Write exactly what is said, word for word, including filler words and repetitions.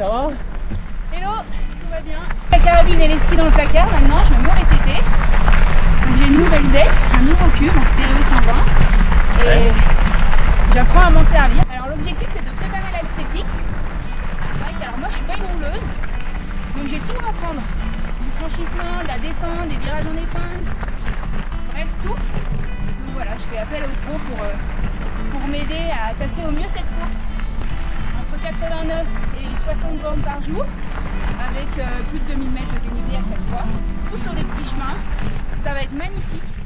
ça va? Hello, tout va bien. La carabine et les skis dans le placard, maintenant je me mets au V T T. Donc j'ai une nouvelle dette, un nouveau cube en stéréo cent vingt. Et ouais. J'apprends à m'en servir. Alors l'objectif c'est de préparer la cyclique. C'est vrai que alors moi je suis pas une rouleuse, donc j'ai tout à apprendre. Du franchissement, de la descente, des virages en épingle, bref tout. Donc voilà, je fais appel aux pros pour, euh, pour m'aider à passer au mieux cette course. Entre quatre-vingt-neuf et soixante bornes par jour, avec euh, plus de deux mille mètres de dénivelé à chaque fois, tout sur des petits chemins. Ça va être magnifique.